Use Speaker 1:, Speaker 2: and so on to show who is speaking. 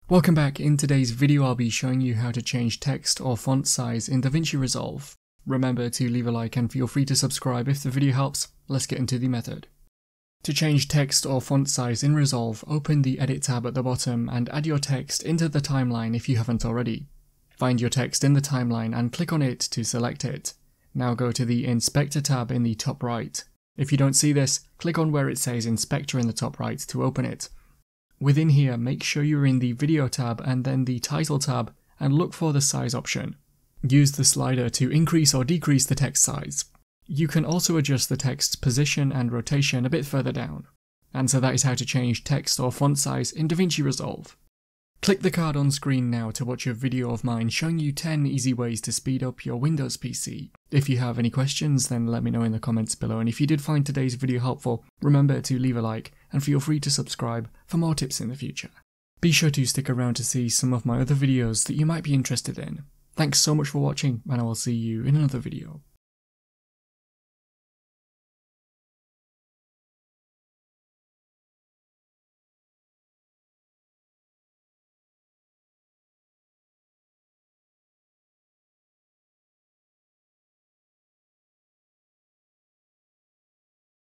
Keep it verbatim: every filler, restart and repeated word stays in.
Speaker 1: Welcome back. In today's video I'll be showing you how to change text or font size in Davinci Resolve. Remember to leave a like and feel free to subscribe if the video helps. Let's get into the method. To change text or font size in Resolve, open the Edit tab at the bottom and add your text into the timeline if you haven't already. Find your text in the timeline and click on it to select it. Now go to the Inspector tab in the top right. If you don't see this, click on where it says Inspector in the top right to open it. Within here, make sure you're in the Video tab and then the Title tab and look for the size option. Use the slider to increase or decrease the text size. You can also adjust the text's position and rotation a bit further down. And so that is how to change text or font size in Davinci Resolve. Click the card on screen now to watch a video of mine showing you ten easy ways to speed up your Windows P C. If you have any questions, then let me know in the comments below, and if you did find today's video helpful, remember to leave a like and feel free to subscribe for more tips in the future. Be sure to stick around to see some of my other videos that you might be interested in. Thanks so much for watching, and I will see you in another video.